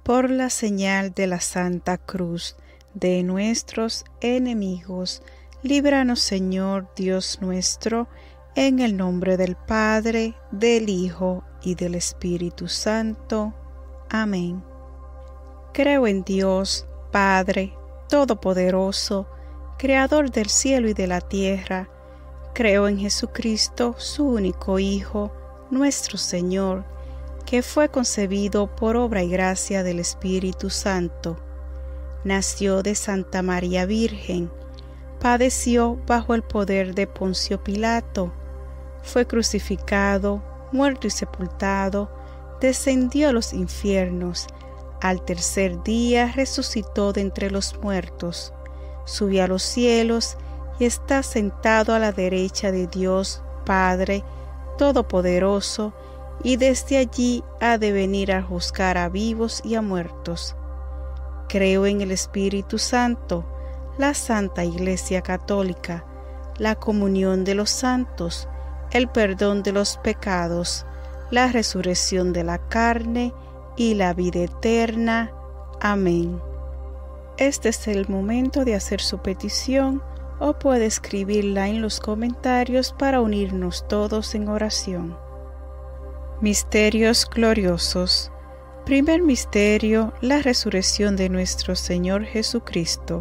por la señal de la Santa Cruz de nuestros enemigos, líbranos, Señor Dios nuestro, en el nombre del Padre, del Hijo y del Espíritu Santo. Amén. Creo en Dios, Padre Todopoderoso, Creador del cielo y de la tierra. Creo en Jesucristo, su único Hijo, nuestro Señor, que fue concebido por obra y gracia del Espíritu Santo. Nació de Santa María Virgen, padeció bajo el poder de Poncio Pilato, fue crucificado, muerto y sepultado, descendió a los infiernos, al tercer día resucitó de entre los muertos, subió a los cielos y está sentado a la derecha de Dios Padre Todopoderoso, y desde allí ha de venir a juzgar a vivos y a muertos. Creo en el Espíritu Santo, la Santa Iglesia Católica, la comunión de los santos, el perdón de los pecados, la resurrección de la carne y la vida eterna. Amén. Este es el momento de hacer su petición, o puede escribirla en los comentarios para unirnos todos en oración. Misterios gloriosos. Primer misterio, la resurrección de nuestro Señor Jesucristo.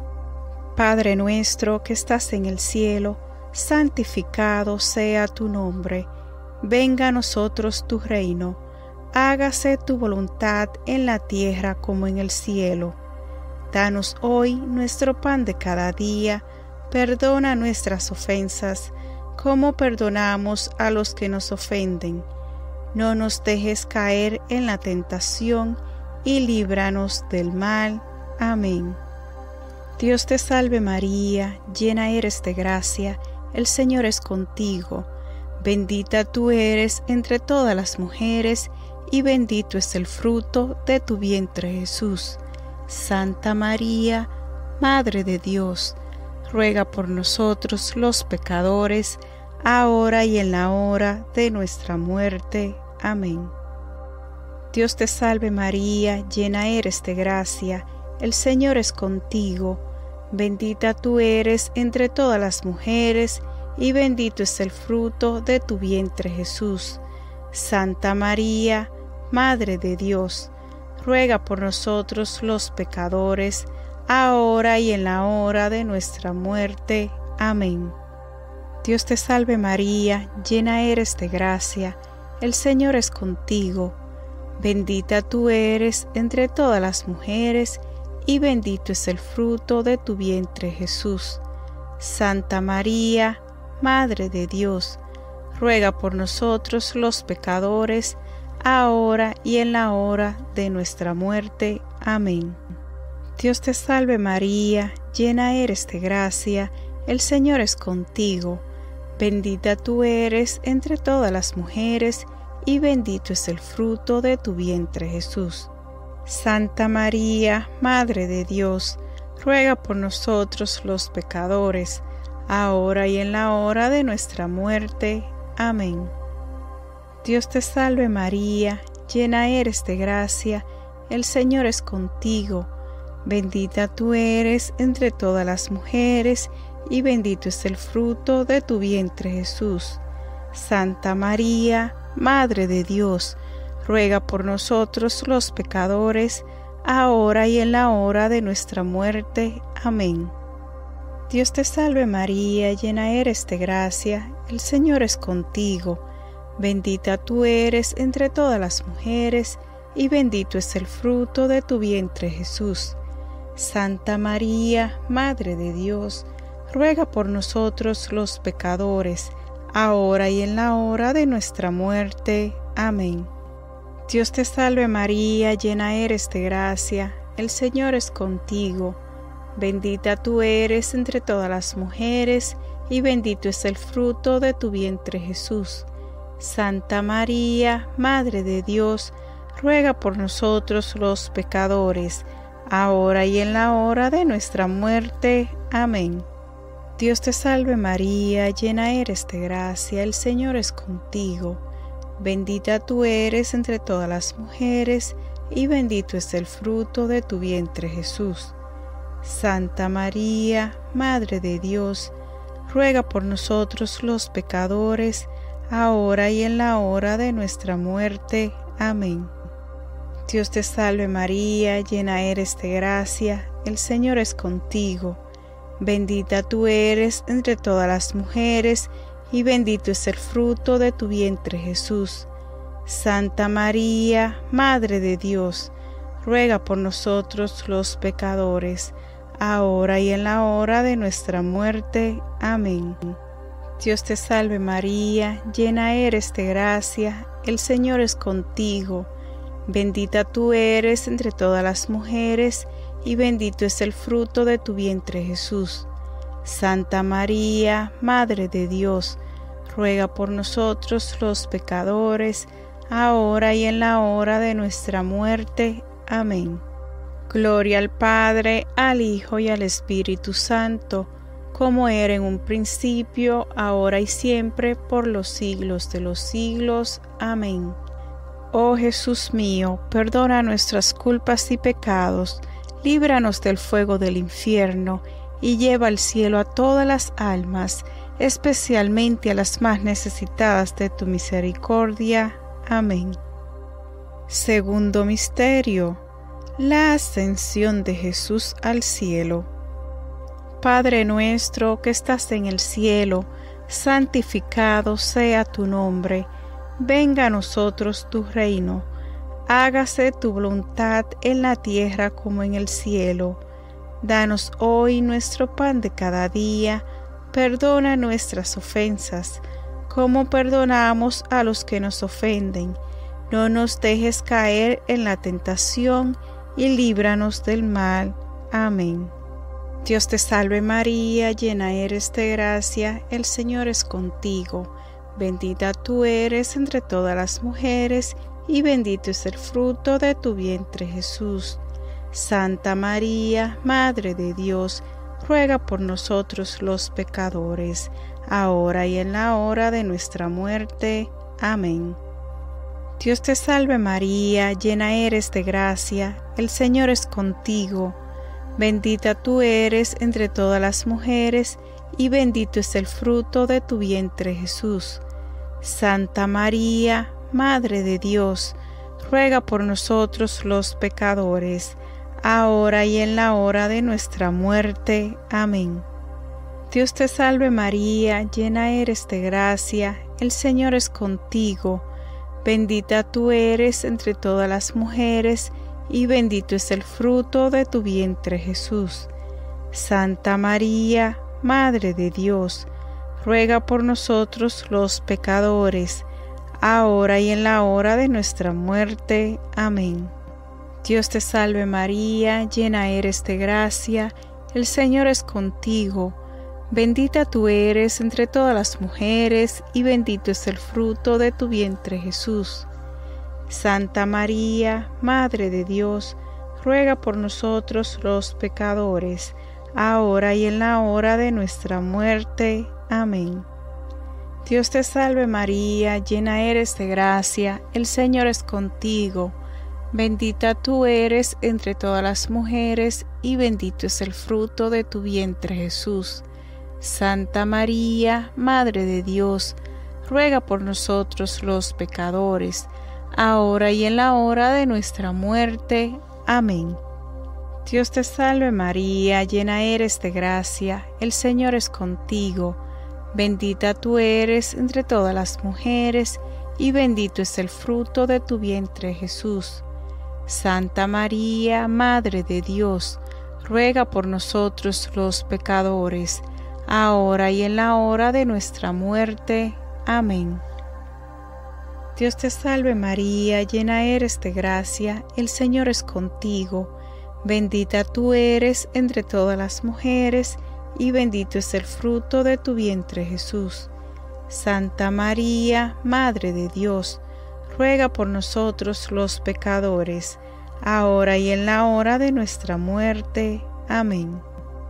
Padre nuestro que estás en el cielo, santificado sea tu nombre. Venga a nosotros tu reino. Hágase tu voluntad en la tierra como en el cielo. Danos hoy nuestro pan de cada día. Perdona nuestras ofensas, como perdonamos a los que nos ofenden. No nos dejes caer en la tentación, y líbranos del mal. Amén. Dios te salve María, llena eres de gracia, el Señor es contigo. Bendita tú eres entre todas las mujeres, y bendito es el fruto de tu vientre Jesús. Santa María, Madre de Dios, ruega por nosotros los pecadores, ahora y en la hora de nuestra muerte. Amén. Dios te salve María, llena eres de gracia, el Señor es contigo. Bendita tú eres entre todas las mujeres, y bendito es el fruto de tu vientre Jesús. Santa María, Madre de Dios, ruega por nosotros los pecadores, ahora y en la hora de nuestra muerte. Amén. Dios te salve María, llena eres de gracia, el Señor es contigo. Bendita tú eres entre todas las mujeres, y bendito es el fruto de tu vientre Jesús. Santa María, Madre de Dios, ruega por nosotros los pecadores, ahora y en la hora de nuestra muerte. Amén. Dios te salve María, llena eres de gracia, el Señor es contigo. Bendita tú eres entre todas las mujeres, y bendito es el fruto de tu vientre Jesús. Santa María, Madre de Dios, ruega por nosotros los pecadores, ahora y en la hora de nuestra muerte. Amén. Dios te salve María, llena eres de gracia, el Señor es contigo. Bendita tú eres entre todas las mujeres, y bendito es el fruto de tu vientre Jesús. Santa María, Madre de Dios, ruega por nosotros los pecadores, ahora y en la hora de nuestra muerte. Amén. Dios te salve María, llena eres de gracia, el Señor es contigo. Bendita tú eres entre todas las mujeres, y bendito es el fruto de tu vientre Jesús. Santa María, Madre de Dios, ruega por nosotros los pecadores, ahora y en la hora de nuestra muerte. Amén. Dios te salve María, llena eres de gracia, el Señor es contigo. Bendita tú eres entre todas las mujeres, y bendito es el fruto de tu vientre Jesús. Santa María, Madre de Dios, ruega por nosotros los pecadores, ahora y en la hora de nuestra muerte. Amén. Dios te salve María, llena eres de gracia, el Señor es contigo. Bendita tú eres entre todas las mujeres, y bendito es el fruto de tu vientre Jesús. Santa María, Madre de Dios, ruega por nosotros los pecadores, ahora y en la hora de nuestra muerte. Amén. Dios te salve María, llena eres de gracia, el Señor es contigo. Bendita tú eres entre todas las mujeres, y bendito es el fruto de tu vientre Jesús. Santa María, Madre de Dios, ruega por nosotros los pecadores, ahora y en la hora de nuestra muerte. Amén. Dios te salve María, llena eres de gracia, el Señor es contigo. Bendita tú eres entre todas las mujeres, y bendito es el fruto de tu vientre Jesús. Santa María, Madre de Dios, ruega por nosotros los pecadores, ahora y en la hora de nuestra muerte. Amén. Gloria al Padre, al Hijo y al Espíritu Santo, como era en un principio, ahora y siempre, por los siglos de los siglos. Amén. Oh Jesús mío, perdona nuestras culpas y pecados, líbranos del fuego del infierno, y lleva al cielo a todas las almas, especialmente a las más necesitadas de tu misericordia. Amén. Segundo misterio: la ascensión de Jesús al cielo. Padre nuestro que estás en el cielo, santificado sea tu nombre. Venga a nosotros tu reino. Hágase tu voluntad en la tierra como en el cielo. Danos hoy nuestro pan de cada día. Perdona nuestras ofensas, como perdonamos a los que nos ofenden. No nos dejes caer en la tentación, y líbranos del mal. Amén. Dios te salve María, llena eres de gracia, el Señor es contigo. Bendita tú eres entre todas las mujeres, y bendito es el fruto de tu vientre Jesús. Santa María, Madre de Dios, ruega por nosotros los pecadores, ahora y en la hora de nuestra muerte. Amén. Dios te salve María, llena eres de gracia, el Señor es contigo. Bendita tú eres entre todas las mujeres, y bendito es el fruto de tu vientre Jesús. Santa María, Madre de Dios, ruega por nosotros los pecadores, ahora y en la hora de nuestra muerte. Amén. Dios te salve María, llena eres de gracia, el Señor es contigo. Bendita tú eres entre todas las mujeres, y bendito es el fruto de tu vientre Jesús. Santa María, Madre de Dios, ruega por nosotros los pecadores, ahora y en la hora de nuestra muerte. Amén. Dios te salve María, llena eres de gracia, el Señor es contigo. Bendita tú eres entre todas las mujeres, y bendito es el fruto de tu vientre Jesús. Santa María, Madre de Dios, ruega por nosotros los pecadores, ahora y en la hora de nuestra muerte. Amén. Dios te salve María, llena eres de gracia, el Señor es contigo. Bendita tú eres entre todas las mujeres, y bendito es el fruto de tu vientre Jesús. Santa María, Madre de Dios, ruega por nosotros los pecadores, ahora y en la hora de nuestra muerte. Amén. Dios te salve María, llena eres de gracia, el Señor es contigo. Bendita tú eres entre todas las mujeres, y bendito es el fruto de tu vientre Jesús. Santa María, Madre de Dios, ruega por nosotros los pecadores, ahora y en la hora de nuestra muerte. Amén. Dios te salve María, llena eres de gracia, el Señor es contigo. Bendita tú eres entre todas las mujeres, y bendito es el fruto de tu vientre Jesús. Santa María, Madre de Dios, ruega por nosotros los pecadores, ahora y en la hora de nuestra muerte. Amén.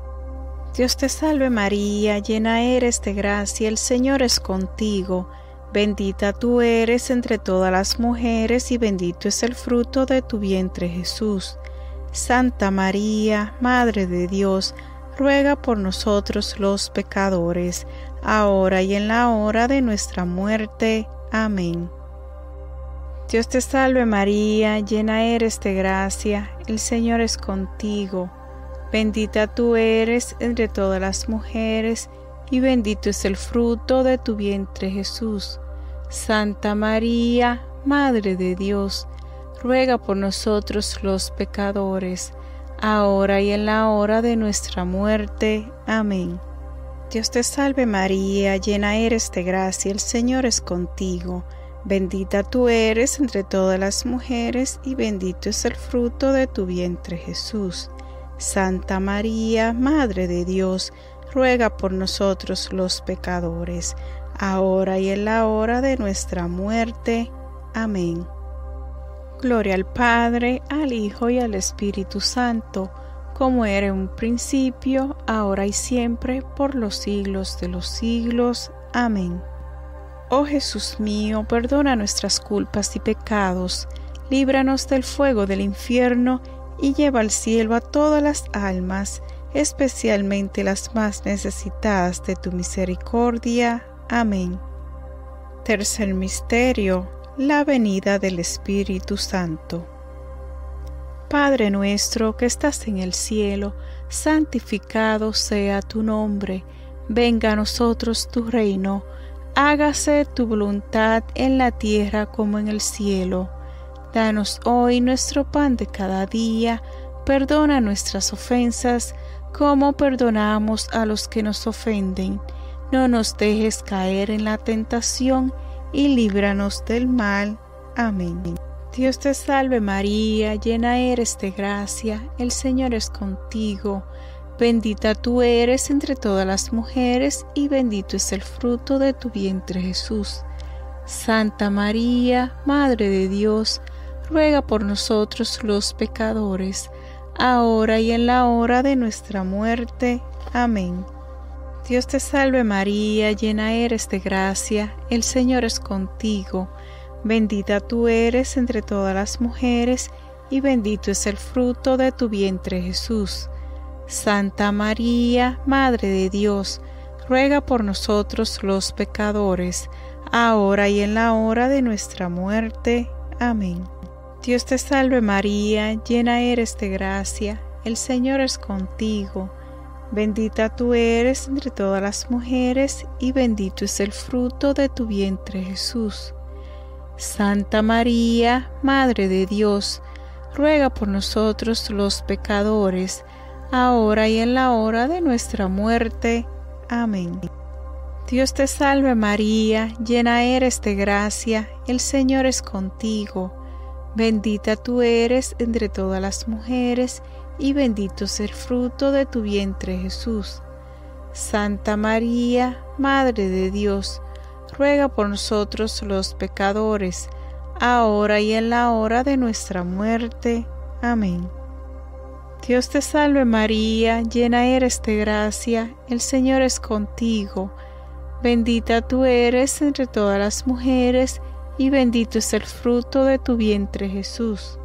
Dios te salve María, llena eres de gracia, el Señor es contigo. Bendita tú eres entre todas las mujeres y bendito es el fruto de tu vientre Jesús. Santa María, Madre de Dios, ruega por nosotros los pecadores, ahora y en la hora de nuestra muerte. Amén. Dios te salve María, llena eres de gracia, el Señor es contigo. Bendita tú eres entre todas las mujeres, y bendito es el fruto de tu vientre Jesús. Santa María, Madre de Dios, ruega por nosotros los pecadores, ahora y en la hora de nuestra muerte. Amén. Dios te salve María, llena eres de gracia, el Señor es contigo. Bendita tú eres entre todas las mujeres, y bendito es el fruto de tu vientre Jesús. Santa María, Madre de Dios, ruega por nosotros los pecadores, ahora y en la hora de nuestra muerte. Amén. Gloria al Padre, al Hijo y al Espíritu Santo, como era en un principio, ahora y siempre, por los siglos de los siglos. Amén. Oh Jesús mío, perdona nuestras culpas y pecados, líbranos del fuego del infierno, y lleva al cielo a todas las almas, especialmente las más necesitadas de tu misericordia. Amén. Tercer misterio: la venida del Espíritu Santo. Padre nuestro que estás en el cielo, santificado sea tu nombre. Venga a nosotros tu reino. Hágase tu voluntad en la tierra como en el cielo. Danos hoy nuestro pan de cada día. Perdona nuestras ofensas, como perdonamos a los que nos ofenden. No nos dejes caer en la tentación, y líbranos del mal. Amén. Dios te salve María, llena eres de gracia, el Señor es contigo. Bendita tú eres entre todas las mujeres, y bendito es el fruto de tu vientre Jesús. Santa María, Madre de Dios, ruega por nosotros los pecadores, ahora y en la hora de nuestra muerte. Amén. Dios te salve María, llena eres de gracia, el Señor es contigo. Bendita tú eres entre todas las mujeres, y bendito es el fruto de tu vientre Jesús. Santa María, Madre de Dios, ruega por nosotros los pecadores, ahora y en la hora de nuestra muerte. Amén. Dios te salve María, llena eres de gracia, el Señor es contigo. Bendita tú eres entre todas las mujeres, y bendito es el fruto de tu vientre Jesús. Santa María, Madre de Dios, ruega por nosotros los pecadores, ahora y en la hora de nuestra muerte. Amén. Dios te salve María, llena eres de gracia, el Señor es contigo. Bendita tú eres entre todas las mujeres, y bendito es el fruto de tu vientre Jesús. Santa María, Madre de Dios, ruega por nosotros los pecadores, ahora y en la hora de nuestra muerte. Amén. Dios te salve María, llena eres de gracia, el Señor es contigo. Bendita tú eres entre todas las mujeres, y bendito es el fruto de tu vientre Jesús.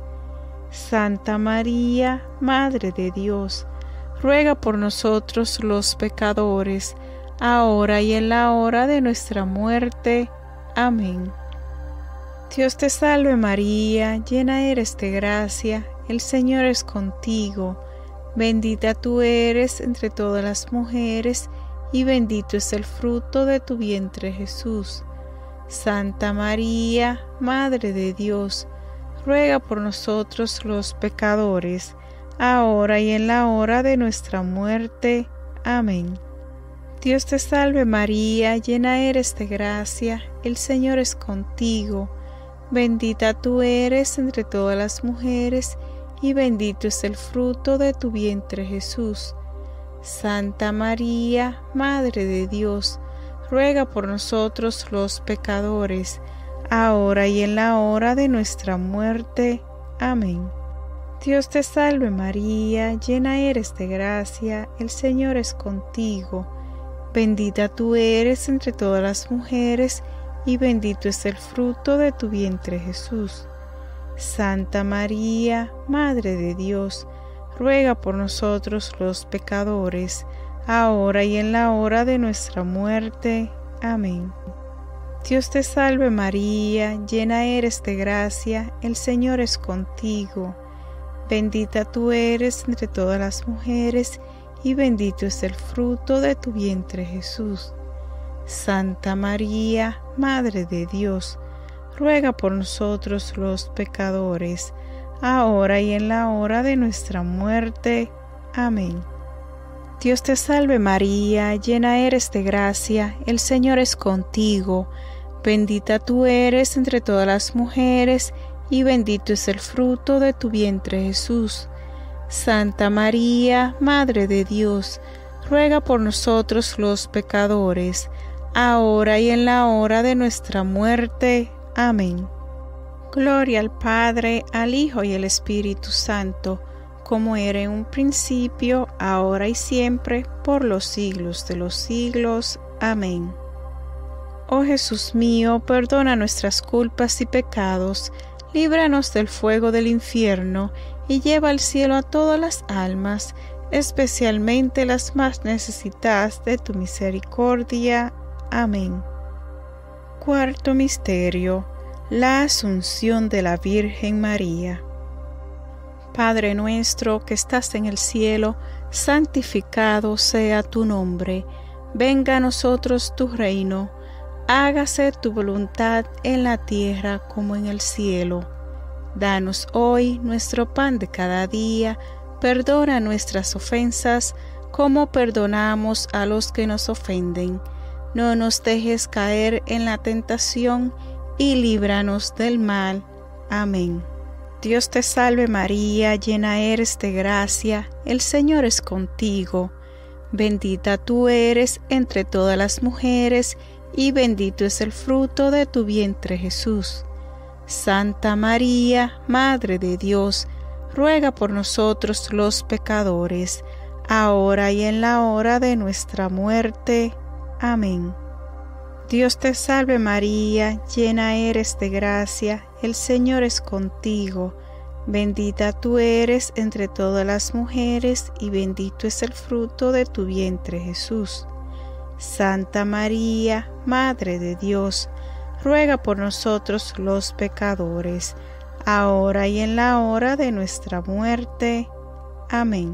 Santa María, Madre de Dios, ruega por nosotros los pecadores, ahora y en la hora de nuestra muerte. Amén. Dios te salve María, llena eres de gracia, el Señor es contigo. Bendita tú eres entre todas las mujeres, y bendito es el fruto de tu vientre Jesús. Santa María, Madre de Dios, ruega por nosotros los pecadores, ahora y en la hora de nuestra muerte. Amén. Dios te salve María, llena eres de gracia, el Señor es contigo. Bendita tú eres entre todas las mujeres, y bendito es el fruto de tu vientre Jesús. Santa María, Madre de Dios, ruega por nosotros los pecadores, ahora y en la hora de nuestra muerte. Amén. Dios te salve María, llena eres de gracia, el Señor es contigo. Bendita tú eres entre todas las mujeres, y bendito es el fruto de tu vientre Jesús. Santa María, Madre de Dios, ruega por nosotros los pecadores, ahora y en la hora de nuestra muerte. Amén. Dios te salve María, llena eres de gracia, el Señor es contigo. Bendita tú eres entre todas las mujeres, y bendito es el fruto de tu vientre Jesús. Santa María, Madre de Dios, ruega por nosotros los pecadores, ahora y en la hora de nuestra muerte. Amén. Dios te salve María, llena eres de gracia, el Señor es contigo. Bendita tú eres entre todas las mujeres, y bendito es el fruto de tu vientre Jesús. Santa María, Madre de Dios, ruega por nosotros los pecadores, ahora y en la hora de nuestra muerte. Amén. Gloria al Padre, al Hijo y al Espíritu Santo, como era en un principio, ahora y siempre, por los siglos de los siglos. Amén. Oh Jesús mío, perdona nuestras culpas y pecados, líbranos del fuego del infierno, y lleva al cielo a todas las almas, especialmente las más necesitadas de tu misericordia. Amén. Cuarto misterio: la Asunción de la Virgen María. Padre nuestro que estás en el cielo, santificado sea tu nombre. Venga a nosotros tu reino. Hágase tu voluntad en la tierra como en el cielo. Danos hoy nuestro pan de cada día. Perdona nuestras ofensas, como perdonamos a los que nos ofenden. No nos dejes caer en la tentación, y líbranos del mal. Amén. Dios te salve María, llena eres de gracia, el Señor es contigo. Bendita tú eres entre todas las mujeres, y bendito es el fruto de tu vientre Jesús. Santa María, Madre de Dios, ruega por nosotros los pecadores, ahora y en la hora de nuestra muerte. Amén. Dios te salve María, llena eres de gracia, el Señor es contigo. Bendita tú eres entre todas las mujeres, y bendito es el fruto de tu vientre Jesús. Santa María, Madre de Dios, ruega por nosotros los pecadores, ahora y en la hora de nuestra muerte. Amén.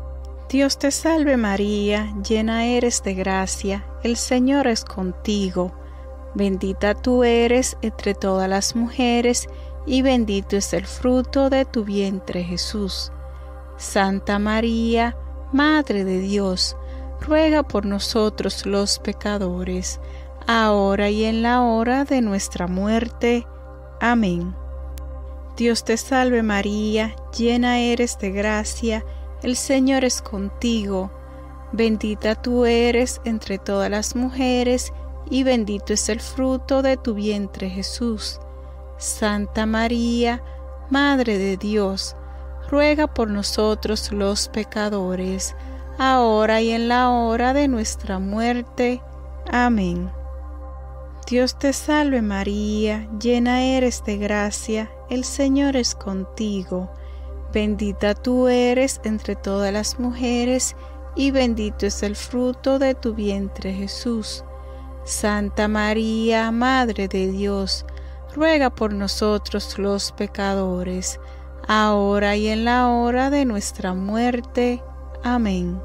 Dios te salve María, llena eres de gracia, el Señor es contigo. Bendita tú eres entre todas las mujeres, y bendito es el fruto de tu vientre Jesús. Santa María, Madre de Dios, ruega por nosotros los pecadores, ahora y en la hora de nuestra muerte. Amén. Dios te salve María, llena eres de gracia, el Señor es contigo. Bendita tú eres entre todas las mujeres, y bendito es el fruto de tu vientre Jesús. Santa María, Madre de Dios, ruega por nosotros los pecadores, ahora y en la hora de nuestra muerte. Amén. Dios te salve María, llena eres de gracia, el Señor es contigo. Bendita tú eres entre todas las mujeres, y bendito es el fruto de tu vientre Jesús. Santa María, Madre de Dios, ruega por nosotros los pecadores, ahora y en la hora de nuestra muerte. Amén.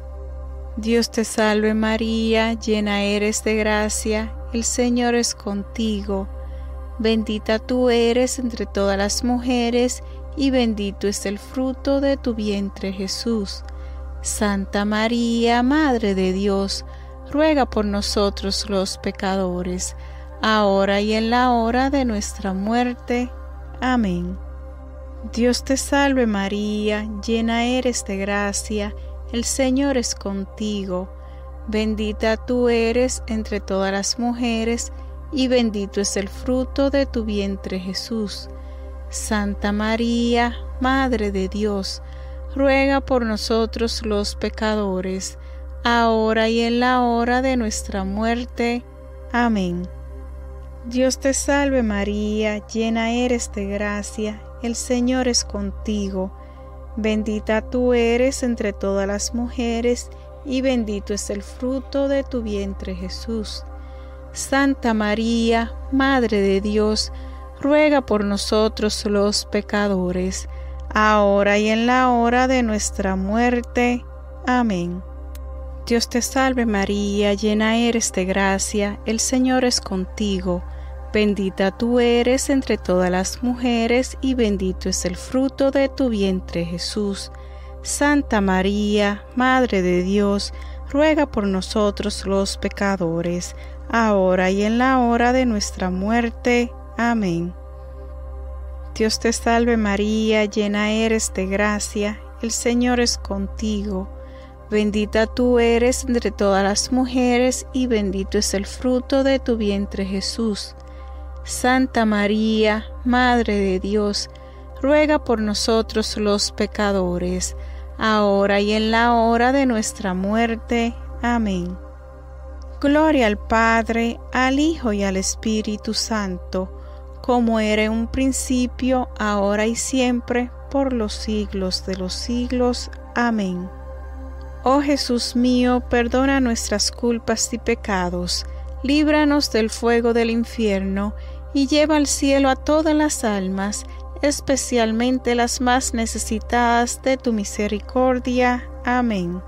Dios te salve María, llena eres de gracia, el Señor es contigo. Bendita tú eres entre todas las mujeres, y bendito es el fruto de tu vientre Jesús. Santa María, Madre de Dios, ruega por nosotros los pecadores, ahora y en la hora de nuestra muerte. Amén. Dios te salve María, llena eres de gracia, el Señor es contigo. Bendita tú eres entre todas las mujeres, y bendito es el fruto de tu vientre Jesús. Santa María, Madre de Dios, ruega por nosotros los pecadores, ahora y en la hora de nuestra muerte. Amén. Dios te salve María, llena eres de gracia, el Señor es contigo. Bendita tú eres entre todas las mujeres, y bendito es el fruto de tu vientre Jesús. Santa María, Madre de Dios, ruega por nosotros los pecadores, ahora y en la hora de nuestra muerte. Amén. Dios te salve María, llena eres de gracia, el Señor es contigo. Bendita tú eres entre todas las mujeres, y bendito es el fruto de tu vientre Jesús. Santa María, Madre de Dios, ruega por nosotros los pecadores, ahora y en la hora de nuestra muerte. Amén. Dios te salve María, llena eres de gracia, el Señor es contigo. Bendita tú eres entre todas las mujeres, y bendito es el fruto de tu vientre Jesús. Santa María, Madre de Dios, ruega por nosotros los pecadores, ahora y en la hora de nuestra muerte. Amén. Gloria al Padre, al Hijo y al Espíritu Santo, como era en un principio, ahora y siempre, por los siglos de los siglos. Amén. Oh Jesús mío, perdona nuestras culpas y pecados, líbranos del fuego del infierno, y lleva al cielo a todas las almas, especialmente las más necesitadas de tu misericordia. Amén.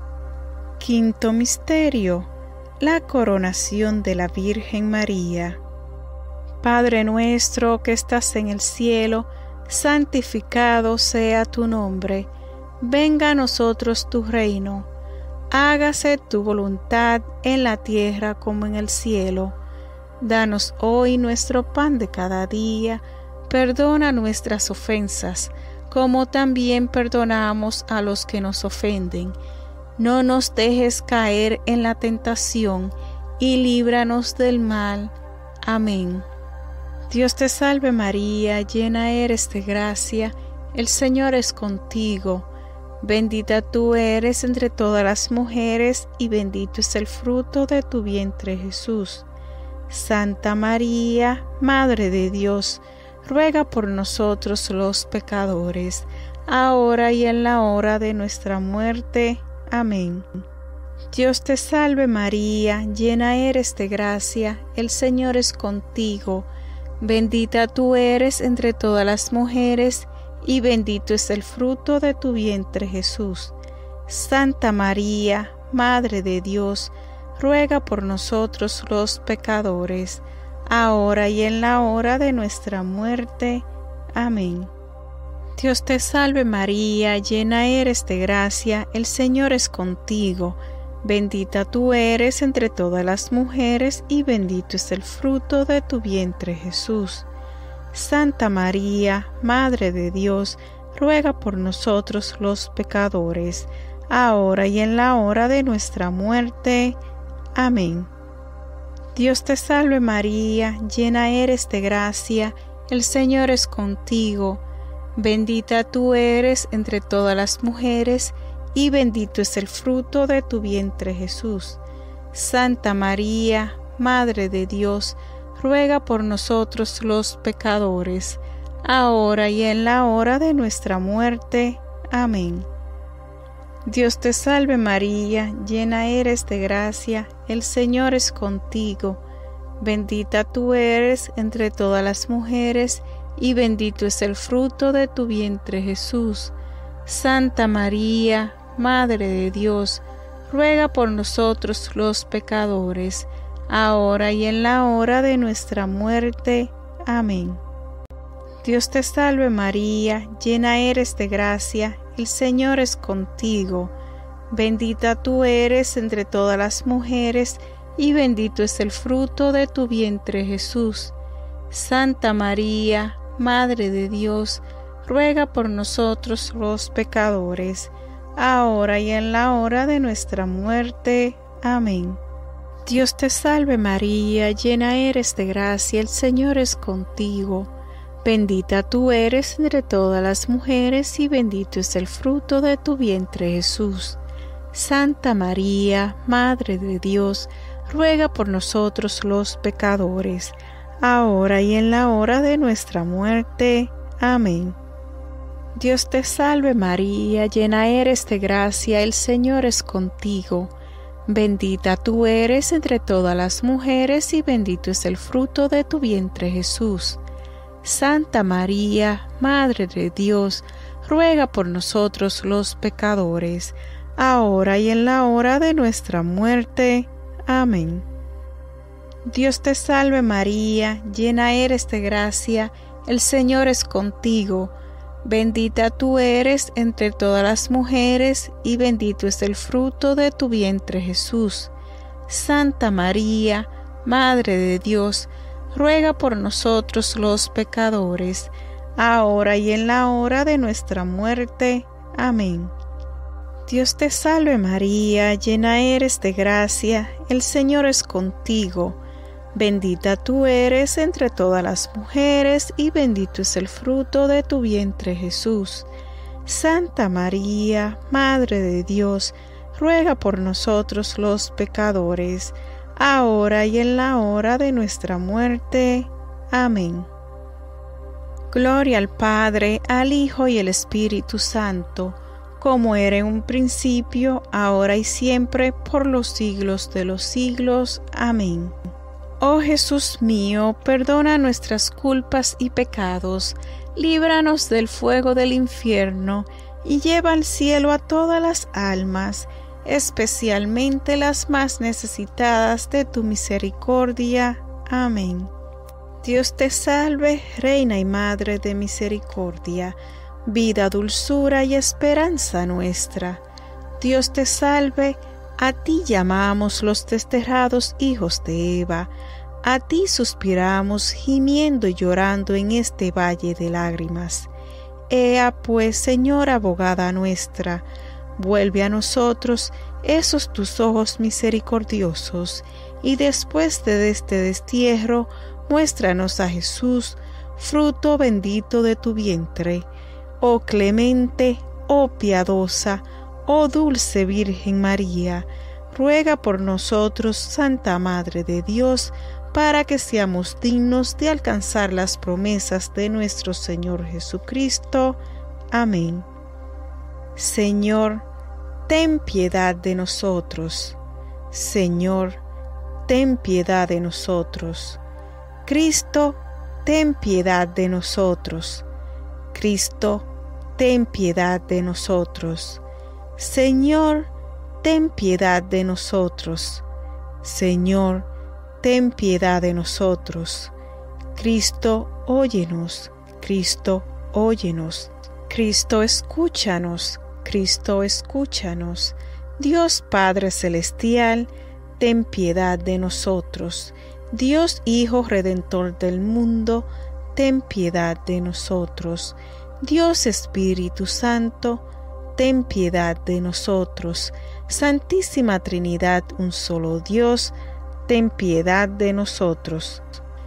Quinto misterio: la coronación de la Virgen María. Padre nuestro que estás en el cielo, santificado sea tu nombre. Venga a nosotros tu reino. Hágase tu voluntad en la tierra como en el cielo. Danos hoy nuestro pan de cada día. Perdona nuestras ofensas, como también perdonamos a los que nos ofenden. No nos dejes caer en la tentación, y líbranos del mal. Amén. Dios te salve María, llena eres de gracia, el Señor es contigo. Bendita tú eres entre todas las mujeres, y bendito es el fruto de tu vientre Jesús. Santa María, Madre de Dios, ruega por nosotros los pecadores, ahora y en la hora de nuestra muerte. Amén. Dios te salve María, llena eres de gracia, el Señor es contigo. Bendita tú eres entre todas las mujeres, y bendito es el fruto de tu vientre Jesús. Santa María, Madre de Dios, ruega por nosotros los pecadores, ahora y en la hora de nuestra muerte. Amén. Dios te salve María, llena eres de gracia, el Señor es contigo. Bendita tú eres entre todas las mujeres, y bendito es el fruto de tu vientre Jesús. Santa María, Madre de Dios, ruega por nosotros los pecadores, ahora y en la hora de nuestra muerte. Amén. Dios te salve María, llena eres de gracia, el Señor es contigo. Bendita tú eres entre todas las mujeres, y bendito es el fruto de tu vientre Jesús. Santa María, Madre de Dios, ruega por nosotros los pecadores, ahora y en la hora de nuestra muerte. Amén. Dios te salve María, llena eres de gracia, el Señor es contigo. Bendita tú eres entre todas las mujeres, y bendito es el fruto de tu vientre Jesús. Santa María, Madre de Dios, ruega por nosotros los pecadores, ahora y en la hora de nuestra muerte. Amén. Dios te salve María, llena eres de gracia, el Señor es contigo. Bendita tú eres entre todas las mujeres, y bendito es el fruto de tu vientre Jesús. Santa María, Madre de Dios, ruega por nosotros los pecadores, ahora y en la hora de nuestra muerte. Amén. Dios te salve María, llena eres de gracia, el Señor es contigo. Bendita tú eres entre todas las mujeres, y bendito es el fruto de tu vientre Jesús. Santa María, Madre de Dios, ruega por nosotros los pecadores, ahora y en la hora de nuestra muerte. Amén. Dios te salve María, llena eres de gracia, el Señor es contigo. Bendita tú eres entre todas las mujeres y bendito es el fruto de tu vientre Jesús. Santa María, Madre de Dios, ruega por nosotros los pecadores, ahora y en la hora de nuestra muerte. Amén. Dios te salve María, llena eres de gracia, el Señor es contigo. Bendita tú eres entre todas las mujeres y bendito es el fruto de tu vientre Jesús. Santa María, Madre de Dios, ruega por nosotros los pecadores, ahora y en la hora de nuestra muerte. Amén. Dios te salve María, llena eres de gracia, el Señor es contigo. Bendita tú eres entre todas las mujeres y bendito es el fruto de tu vientre Jesús. Santa María, Madre de Dios, ruega por nosotros los pecadores, ahora y en la hora de nuestra muerte. Amén. Gloria al Padre, al Hijo y al Espíritu Santo, como era en un principio, ahora y siempre, por los siglos de los siglos. Amén. Oh Jesús mío, perdona nuestras culpas y pecados, líbranos del fuego del infierno, y lleva al cielo a todas las almas, especialmente las más necesitadas de tu misericordia. Amén. Dios te salve, Reina y Madre de misericordia, vida, dulzura y esperanza nuestra. Dios te salve, a ti llamamos los desterrados hijos de Eva, a ti suspiramos gimiendo y llorando en este valle de lágrimas. Ea pues, Señora abogada nuestra, vuelve a nosotros esos tus ojos misericordiosos, y después de este destierro, muéstranos a Jesús, fruto bendito de tu vientre. Oh clemente, oh piadosa, oh dulce Virgen María, ruega por nosotros, Santa Madre de Dios, para que seamos dignos de alcanzar las promesas de nuestro Señor Jesucristo. Amén. Señor, ten piedad de nosotros. Señor, ten piedad de nosotros. Cristo, ten piedad de nosotros. Cristo, ten piedad de nosotros. Señor, ten piedad de nosotros. Señor, ten piedad de nosotros. Cristo, óyenos. Cristo, óyenos. Cristo, escúchanos. Cristo, escúchanos. Dios Padre Celestial, ten piedad de nosotros. Dios Hijo Redentor del mundo, ten piedad de nosotros. Dios Espíritu Santo, ten piedad de nosotros. Santísima Trinidad, un solo Dios, ten piedad de nosotros.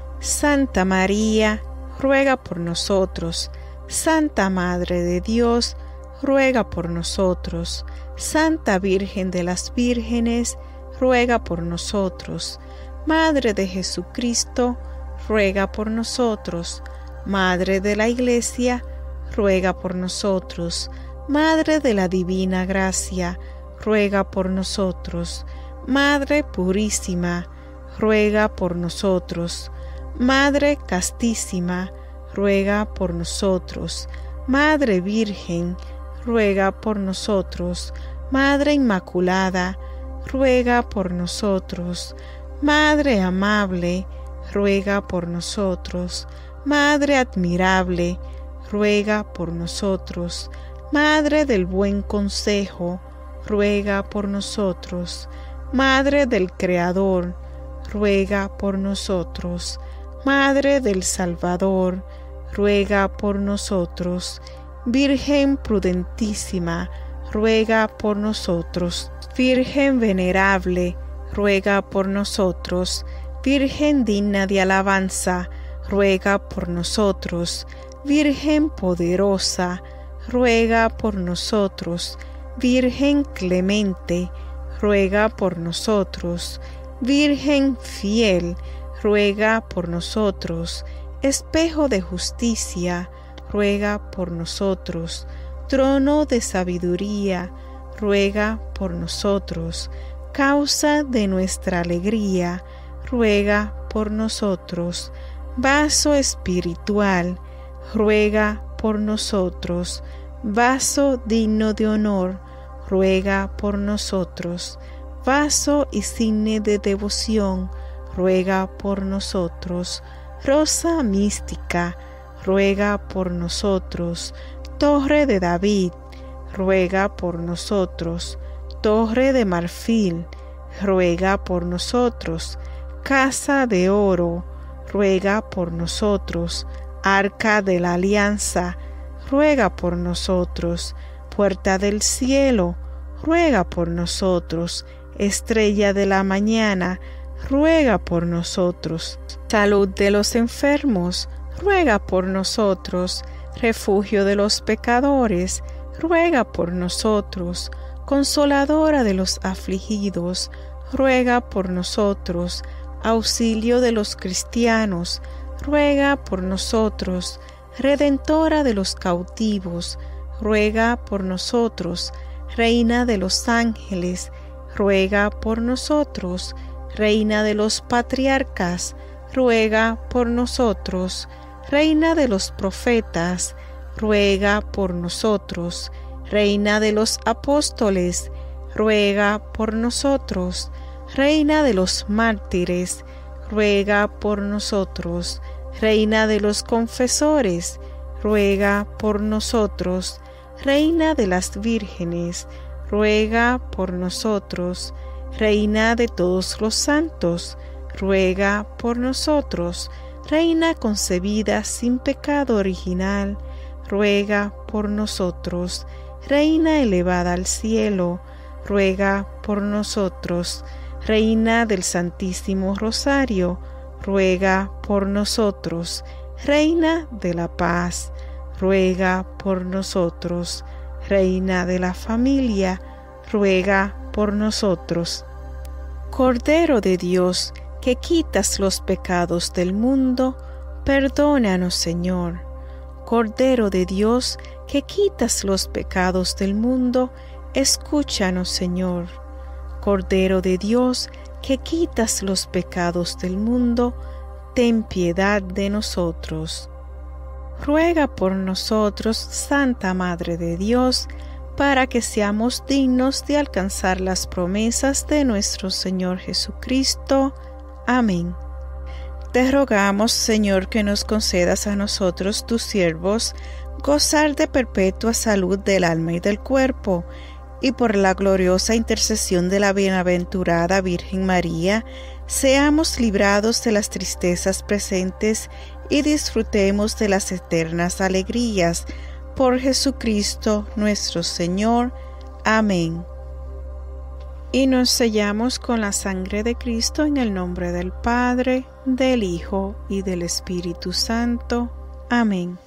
Santa María, ruega por nosotros. Santa Madre de Dios, ruega por nosotros. Santa Virgen de las Vírgenes, ruega por nosotros. Madre de Jesucristo, ruega por nosotros. Madre de la Iglesia, ruega por nosotros. Madre de la Divina Gracia, ruega por nosotros. Madre purísima, ruega por nosotros. Madre castísima, ruega por nosotros. Madre Virgen, ruega por nosotros. Madre Inmaculada, ruega por nosotros. Madre amable, ruega por nosotros. Madre admirable, ruega por nosotros. Madre del buen consejo, ruega por nosotros. Madre del Creador, ruega por nosotros. Madre del Salvador, ruega por nosotros. Virgen prudentísima, ruega por nosotros. Virgen venerable, ruega por nosotros. Virgen digna de alabanza, ruega por nosotros. Virgen poderosa, ruega por nosotros. Virgen clemente, ruega por nosotros. Virgen fiel, ruega por nosotros. Espejo de justicia, ruega por nosotros. Trono de sabiduría, ruega por nosotros. Causa de nuestra alegría, ruega por nosotros. Vaso espiritual, ruega por nosotros. Vaso digno de honor, ruega por nosotros. Vaso insigne de devoción, ruega por nosotros. Rosa mística, ruega por nosotros. Torre de David, ruega por nosotros. Torre de marfil, ruega por nosotros. Casa de oro, ruega por nosotros. Arca de la alianza, ruega por nosotros. Puerta del cielo, ruega por nosotros. Estrella de la mañana, ruega por nosotros. Salud de los enfermos, ruega por nosotros. Refugio de los pecadores, ruega por nosotros. Consoladora de los afligidos, ruega por nosotros. Auxilio de los cristianos, ruega por nosotros. Redentora de los cautivos, ruega por nosotros. Reina de los ángeles, ruega por nosotros. Reina de los patriarcas, ruega por nosotros. Reina de los profetas, ruega por nosotros. Reina de los apóstoles, ruega por nosotros. Reina de los mártires, ruega por nosotros. Reina de los confesores, ruega por nosotros. Reina de las vírgenes, ruega por nosotros. Reina de todos los santos, ruega por nosotros. Reina concebida sin pecado original, ruega por nosotros. Reina elevada al cielo, ruega por nosotros. Reina del Santísimo Rosario, ruega por nosotros. Reina de la paz, ruega por nosotros. Reina de la familia, ruega por nosotros. Cordero de Dios, que quitas los pecados del mundo, perdónanos, Señor. Cordero de Dios, que quitas los pecados del mundo, escúchanos, Señor. Cordero de Dios, que quitas los pecados del mundo, ten piedad de nosotros. Ruega por nosotros, Santa Madre de Dios, para que seamos dignos de alcanzar las promesas de nuestro Señor Jesucristo. Amén. Te rogamos, Señor, que nos concedas a nosotros, tus siervos, gozar de perpetua salud del alma y del cuerpo, y por la gloriosa intercesión de la bienaventurada Virgen María, seamos librados de las tristezas presentes y disfrutemos de las eternas alegrías. Por Jesucristo nuestro Señor. Amén. Y nos sellamos con la sangre de Cristo en el nombre del Padre, del Hijo y del Espíritu Santo. Amén.